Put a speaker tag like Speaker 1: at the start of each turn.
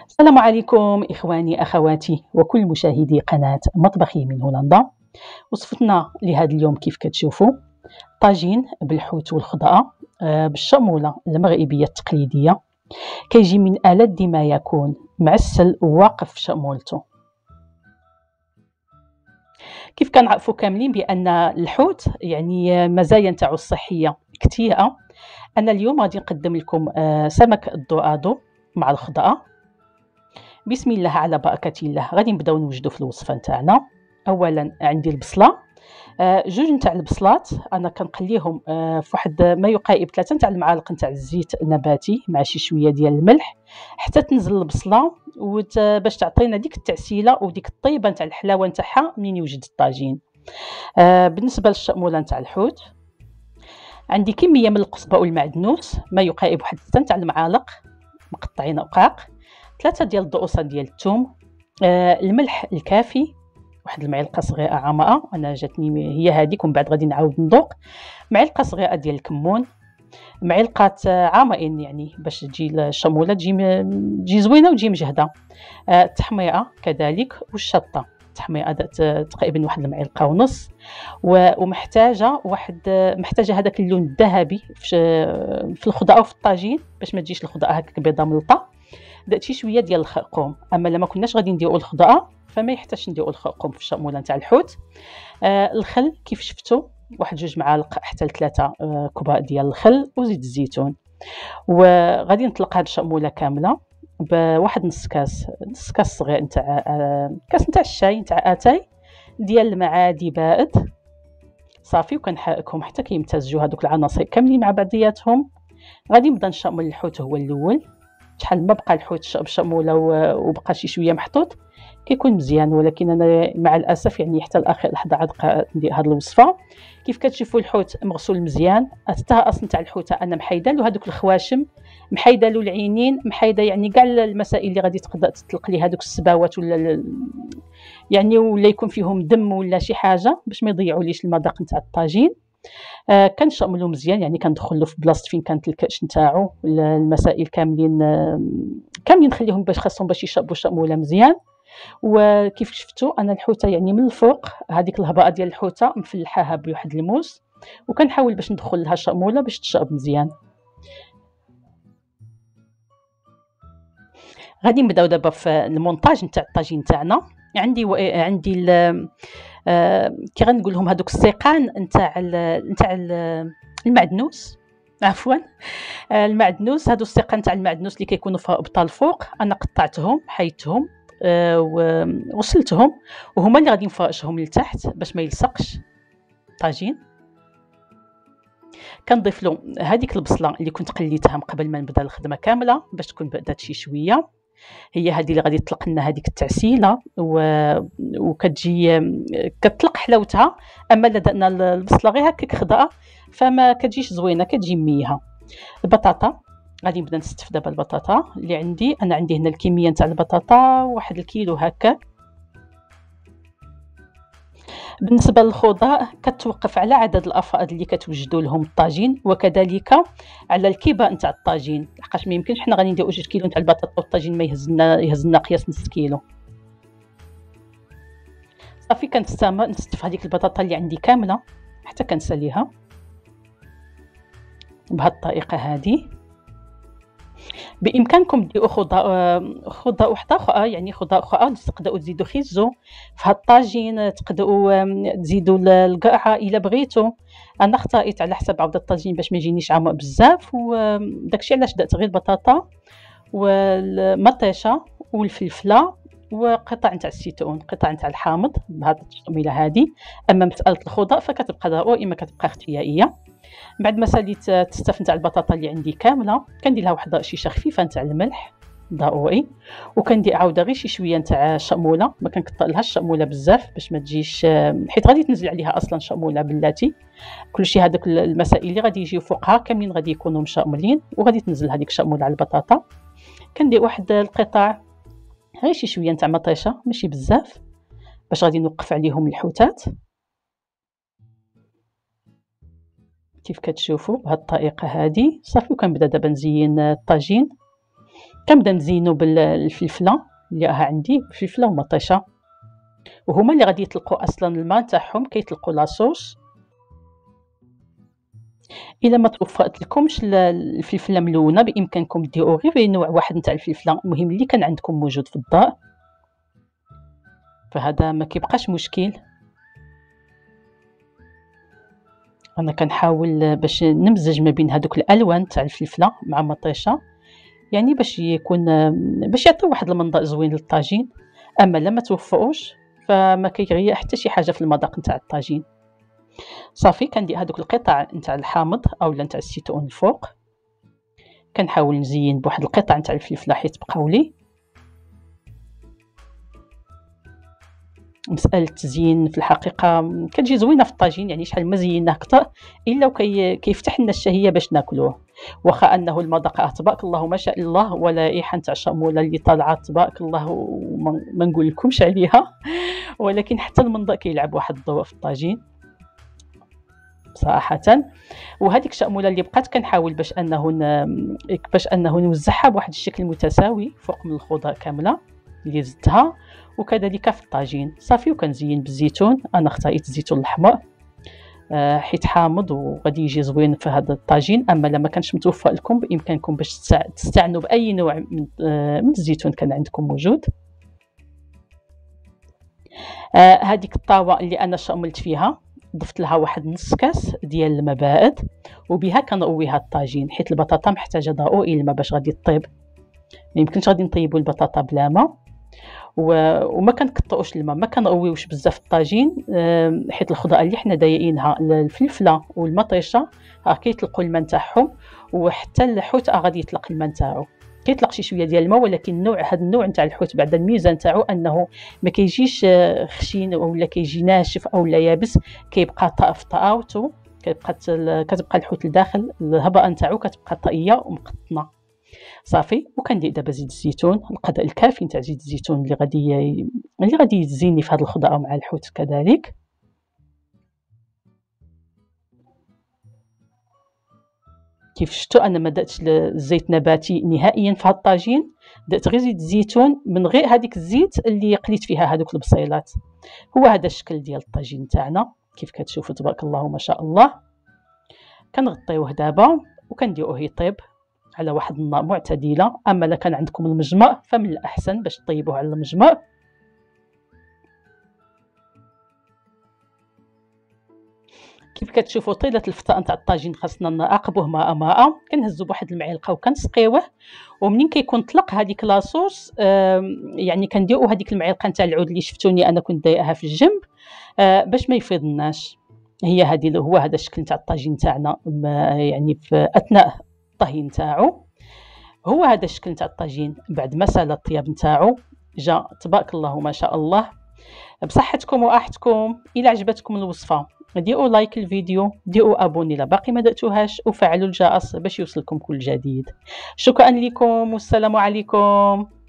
Speaker 1: السلام عليكم إخواني أخواتي وكل مشاهدي قناة مطبخي من هولندا. وصفتنا لهذا اليوم كيف كتشوفوا طاجين بالحوت والخضأ بالشمولة المغربية التقليدية. كيجي من ألذ ما يكون، معسل واقف في شمولته. كيف كنعرفوا كاملين بأن الحوت يعني مزايا نتاعو الصحية كثيرة. أنا اليوم غادي نقدم لكم سمك الدورادو مع الخضأ. بسم الله على بركة الله. غادي نبداو نوجدو في الوصفة نتاعنا. اولا عندي البصله، جوج نتاع البصلات انا كنقليهم في واحد ما يقارب 3 نتاع المعالق نتاع الزيت النباتي مع شي شويه ديال الملح حتى تنزل البصله باش تعطينا ديك التعسيله وديك الطيبه نتاع الحلاوه نتاعها منين يوجد الطاجين. بالنسبه للشأموله نتاع الحوت عندي كميه من القزبه والمعدنوس ما يقارب واحد 6 نتاع المعالق مقطعين رقاق، 3 ديال الضؤوسات ديال الثوم، الملح الكافي، واحد المعلقه صغيره عامره انا جاتني هي هذيك، ومن بعد غادي نعاود نذوق، معلقه صغيره ديال الكمون، معلقه عامرين يعني باش تجي الشموله تجي زوينه وتجي مجهده، التحميره كذلك، والشطه التحميره تقريبا واحد المعلقه ونص، ومحتاجه محتاجه هذاك اللون الذهبي في الخضره وفي الطاجين باش ما تجيش الخضره هكاك بيضه ملطه. درت شي شويه ديال الخرقوم، اما لما كناش غادي نديروا الخضره فما يحتاجش نديروا الخرقوم في الشموله نتاع الحوت. الخل كيف شفتوا واحد 2 معالق حتى ل3 كبار ديال الخل وزيت الزيتون. وغادي نطلق هذه الشموله كامله بواحد نص كاس صغير نتاع كاس نتاع الشاي نتاع اتاي ديال الماء عادي بارد صافي، وكنحركهم حتى كيمتزجوا هذوك العناصر كاملين مع بعضياتهم. غادي نبدا نشمل الحوت هو الاول، شحال ما بقى الحوت بالشموله وبقى شي شويه محطوط كيكون مزيان، ولكن انا مع الاسف يعني حتى لاخر لحظه عاد ندير هذه الوصفه. كيف كتشوفوا الحوت مغسول مزيان، حتى اصل نتاع الحوته انا محيده له هذوك الخواشم، محيده له العينين، محيده يعني كاع المسائل اللي غادي تقدر تطلق لي هذوك السباوات ولا يعني ولا يكون فيهم دم ولا شي حاجه باش ما يضيعوليش المذاق نتاع الطاجين. كنشملو مزيان يعني كندخلو في بلاصه فين كانت الكاش نتاعو، المسائل كاملين نخليهم باش خاصهم باش يشربوا الشموله مزيان. وكيف شفتوا انا الحوته يعني من الفوق هذيك الهباء ديال الحوته مفلحاها بواحد الموس، وكنحاول باش ندخل لها الشموله باش تشرب مزيان. غادي نبداو دابا في المونتاج نتاع الطاجين تاعنا. عندي كي غنقول لهم هذوك السيقان نتاع المعدنوس، عفوا المعدنوس، هادو السيقان تاع المعدنوس اللي كيكونوا في ابطال الفوق انا قطعتهم حيدتهم وغسلتهم، وهما اللي غادي نفرشهم لتحت باش ما يلصقش الطاجين. كنضيف له هذيك البصله اللي كنت قليتها قبل ما نبدا الخدمه كامله باش تكون بعدات شي شويه، هي هذه اللي غادي تطلق لنا هذيك التعسيله وكتجي كتطلق حلاوتها. اما الا درنا البصله غير هكاك خضراء فما كتجيش زوينه، كتجي ميها. البطاطا غادي نبدا نستف دابا البطاطا اللي عندي، انا عندي هنا الكميه نتاع البطاطا واحد الكيلو هكا. بالنسبه للخضار كتوقف على عدد الافراد اللي كتوجدوا لهم الطاجين، وكذلك على الكبه نتاع الطاجين، لحقاش ما يمكنش حنا غادي نديروا 2 كيلو نتاع البطاطا والطاجين ما يهزنا قياس نص كيلو. صافي كنستف هذيك البطاطا اللي عندي كامله حتى كنساليها بهذه الطريقه هذه. بامكانكم ديروا خضار واحده اخرى، يعني خضار اخرى تقدروا تزيدوا خيزو في هاد الطاجين، تقدروا تزيدوا القرعه الا بغيتوا. انا اختاريت على حسب عوده الطاجين باش ما يجينيش عامق بزاف، وداكشي علاش درت غير البطاطا والمطيشه والفلفله وقطع نتاع السيتون، قطع نتاع الحامض بهذه التشميله هذه. اما مساله الخضار فكتبقى ضروري اما كتبقى اختياريه. بعد ما ساليت التستف نتاع البطاطا اللي عندي كامله كندير لها واحد رشيشه خفيفه نتاع الملح ضروري، وكندير عاوده غير شي شويه نتاع الشموله، ما كنكثر لها الشموله بزاف باش ما تجيش، حيت غادي تنزل عليها اصلا شموله بلاتي. كلشي هذوك المسائل اللي غادي يجيو فوقها كاملين غادي يكونوا مشاملين، وغادي تنزل هذيك الشموله على البطاطا. كندير واحد القطع غير شي شويه نتاع مطيشه ماشي بزاف باش غادي نوقف عليهم الحوتات كيف كتشوفوا بهذه الطريقه هذه. صافي وكنبدا دابا نزين الطاجين. كنبدا نزينو بالفلفله اللي راها عندي، فلفله ومطيشه، وهما اللي غادي يطلقوا اصلا الماء تاعهم كيطلقوا لاصوص. الا ما توفرت لكمش الفلفله ملونه بامكانكم ديروا غير نوع واحد نتاع الفلفله، المهم اللي كان عندكم موجود في الدار، فهذا ما كيبقاش مشكل. انا كنحاول باش نمزج ما بين هذوك الالوان تاع الفلفله مع مطيشه، يعني باش يكون باش يعطي واحد المنظر زوين للطاجين. اما لما توفقوش فما كيغير حتى شي حاجه في المذاق نتاع الطاجين. صافي كندير هذوك القطع نتاع الحامض اولا نتاع الزيتون الفوق، كنحاول نزين بواحد القطع نتاع الفلفله حيت بقاو لي. مساله التزيين في الحقيقه كتجي زوينه في الطاجين، يعني شحال ما زيناه اكثر الا كيفتح لنا الشهيه باش ناكلوه. واخا انه المذاق تبارك الله ما شاء الله، ورائحه نتاع الشاموله اللي طالعه تبارك الله ما نقول لكمش عليها، ولكن حتى المنظر كيلعب واحد الدور في الطاجين صراحه. وهذيك الشاموله اللي بقات كنحاول باش انه نوزعها بواحد الشكل متساوي فوق من الخضر كامله اللي زدتها، وكذلك في الطاجين. صافي وكنزين بالزيتون، انا اختاريت الزيتون الاحمر حيت حامض وغادي يجي زوين في هذا الطاجين. اما لما كانش متوفر لكم بامكانكم باش تستعنوا باي نوع من الزيتون كان عندكم موجود. هذيك الطاوه اللي انا شملت فيها ضفت لها واحد نص كاس ديال الماء بارد، وبها كنرويها الطاجين حيت البطاطا محتاجه ضروري الماء باش غادي طيب. ما يمكنش غادي نطيبوا البطاطا بلا ماء، وما كنكثروش الماء، ما كنرويوش بزاف الطاجين حيت الخضره اللي حنا دايرينها الفلفله والمطيشه راه كيطلقوا الماء نتاعهم، وحتى الحوت غادي يطلق الماء نتاعو، كيطلق شي شويه ديال الماء. ولكن هذا النوع نتاع الحوت بعد الميزه نتاعو انه ما كيجيش خشين ولا كيجي ناشف او لا يابس، كيبقى في طراوته، كتبقى الحوت لداخل الهبه نتاعو كتبقى طريه ومقطنه. صافي وكندير دابا زيت الزيتون، القدر الكافي نتاع زيت الزيتون اللي غادي يزيني في هذه الخضره مع الحوت كذلك. كيف شفتوا انا ما درتش الزيت نباتي نهائيا في هذا الطاجين، درت غير زيت الزيتون من غير هذيك الزيت اللي قليت فيها هذوك البصيلات. هو هذا الشكل ديال الطاجين تاعنا كيف كتشوفوا تبارك الله ما شاء الله. كنغطيوه دابا وكنديروه يطيب على واحد النار معتدله. اما الا كان عندكم المجمر فمن الاحسن باش طيبوه على المجمر. كيف كتشوفوا طيله الفتاء نتاع الطاجين خاصنا نراقبوه ماء كنهزو بواحد المعلقه وكنسقيوه، ومنين كيكون طلق هذيك لاصوص يعني كنديروا هذيك المعلقه نتاع العود اللي شفتوني انا كنت دايرها في الجنب باش ما يفيضناش. هو هذا الشكل نتاع الطاجين تاعنا يعني في اثناء الطهي نتاعو. هو هذا الشكل نتاع الطاجين بعد ما سال الطياب نتاعو جا تبارك الله ما شاء الله. بصحتكم وراحتكم. الى عجبتكم الوصفه ديروا لايك الفيديو، ديروا ابوني الا باقي ما درتوهاش، وفعلوا الجرس باش يوصلكم كل جديد. شكرا لكم والسلام عليكم.